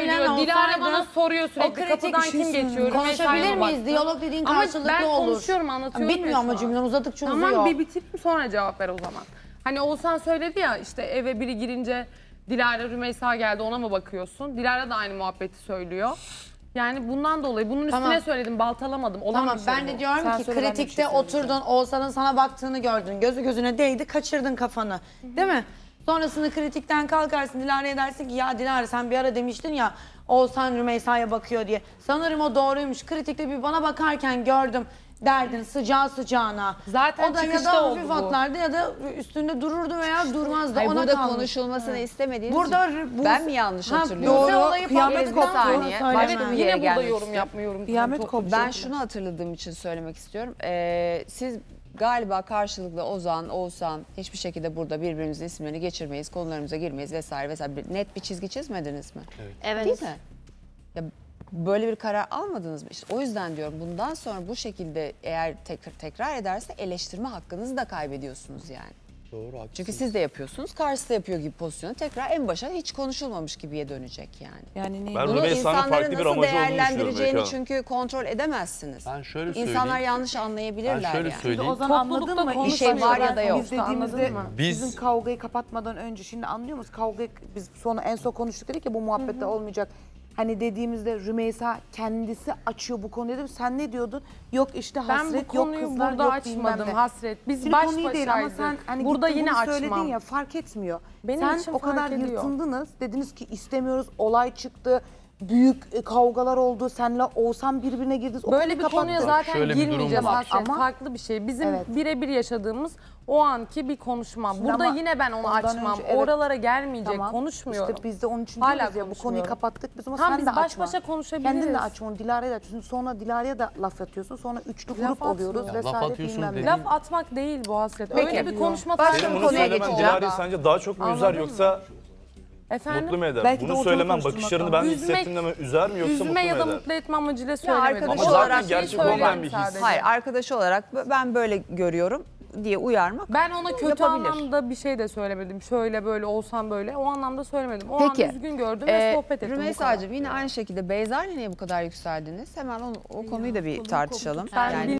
söylüyor. Dilara bana soruyor sürekli kapıdan kim geçiyor. Konuşabilir miyiz? Diyalog dediğin Ama karşılıklı ben olur. konuşuyorum, anlatıyorum ya Bitmiyor şu ama an. cümlen uzadıkça Tamam, uzuyor. bir bitireyim sonra cevap ver o zaman. Hani Oğuzhan söyledi ya işte eve biri girince Dilara Rümeysa geldi ona mı bakıyorsun? Dilara da aynı muhabbeti söylüyor. Yani bundan dolayı bunun üstüne Tamam. söyledim, baltalamadım. Olan Tamam bir şey ben bu. de diyorum Sen ki söyle, ben de bir kritikte şey söyleyeceğim. oturdun, Oğuzhan'ın sana baktığını gördün. Gözü gözüne değdi, kaçırdın kafanı. Değil mi? Sonrasında kritikten kalkarsın, Dilara'ya dersin ki ya Dilara sen bir ara demiştin ya Oğuzhan Rümeysa'ya bakıyor diye. Sanırım o doğruymuş. Kritikte bir bana bakarken gördüm derdin sıcağı sıcağına. Zaten o da ya çıkışta da oldu hafif bu. atlardı ya da üstünde dururdu veya durmazdı. Hayır, Ona burada kalmış. konuşulmasını Evet. istemediğiniz Burada için bu- ben mi yanlış Ha, hatırlıyorum? Buse olayı Kıyamet patladıktan koptu. sonra Saniye, söyleme. başka bir yere Yine burada gelmek yorum istiyorum. yapmıyorum. Kıyamet Çok- koptu. Ben şunu hatırladığım için söylemek istiyorum. Ee, siz galiba karşılıklı Ozan, Oğuzhan hiçbir şekilde burada birbirimizin isimlerini geçirmeyiz, konularımıza girmeyiz vesaire vesaire. Bir- net bir çizgi çizmediniz mi? Evet. Değil mi? Ya böyle bir karar almadınız mı? İşte o yüzden diyorum bundan sonra bu şekilde eğer tekrar tekrar ederse eleştirme hakkınızı da kaybediyorsunuz yani. Doğru, haklısın. Çünkü siz de yapıyorsunuz, karşısı da yapıyor gibi pozisyonu tekrar en başa hiç konuşulmamış gibiye dönecek yani. Yani ne? Ben Bunu Rümeysa'nın insanların farklı bir nasıl amacı olduğunu düşünüyorum değerlendireceğini Öykü çünkü kontrol edemezsiniz. Ben şöyle söyleyeyim. İnsanlar yanlış Ben anlayabilirler şöyle yani. söyleyeyim. Ozan anladın Toplulukta mı? Bir şey var ya da yok. Biz dediğimizde Biz- sizin kavgayı kapatmadan önce şimdi anlıyor musunuz? Kavgayı biz sonra en son konuştuk dedik ya bu muhabbette olmayacak. Hani dediğimizde Rümeysa kendisi açıyor bu konuyu dedim. Sen ne diyordun? Yok işte Ben hasret, bu yok konuyu kızlar, burada yok bilmem açmadım ne. hasret. Biz Şimdi baş konuyu değil ama sen hani burada gittin yine bunu açmam. söyledin ya fark etmiyor. Benim sen için o kadar fark ediyor. yırtındınız. Dediniz ki istemiyoruz. Olay çıktı. Büyük e, kavgalar oldu. Senle Oğuzhan birbirine girdiniz. O Böyle konuyu bir konuya kapattık. zaten Şöyle bir durum girmeyeceğiz var. hasret. Ama- Farklı bir şey. Bizim Evet. birebir yaşadığımız o anki bir konuşma. Şimdi Burada ama yine ben onu ondan açmam. önce evet. Oralara gelmeyecek, Tamam. konuşmuyorum. İşte biz de onun için Hala diyoruz ya bu konuyu konuşmuyorum. kapattık biz ama Tamam, sen biz de baş açma. başa konuşabiliriz. Kendin de açma onu Dilara'ya da açıyorsun. Sonra Dilara'ya da laf atıyorsun. Sonra üçlü Laf grup oluyoruz atmıyorum. Laf vesaire atıyorsun bilmem ne. dedi. Laf atmak değil bu hasret. Peki. Öyle bir konuşma Başka tarzı. bir Senin bunu konuya söylemen geçeceğim. Dilara'yı sence daha çok mu üzer Anladın yoksa Efendim? mutlu mu eder? Belki de Bunu ortalığı söylemem karıştırmak bakışlarını lazım. ben Üzmek- hissettiğimde mi üzer mi yoksa mutlu mu Üzme ya da eder? mutlu etme amacıyla Ya söylemedim. arkadaş Ama olarak zaten gerçek söyledim olan bir his. sadece. Hayır, arkadaş olarak ben böyle görüyorum diye uyarmak Ben ona kötü yapabilir. anlamda bir şey de söylemedim. Şöyle böyle olsam böyle o anlamda söylemedim. O Peki. an üzgün gördüm Ee, ve sohbet ettim. bu kadar. Rümeysa'cığım yine aynı şekilde Beyza ile niye bu kadar yükseldiniz? Hemen o, o konuyu da bir tartışalım. Ben Yani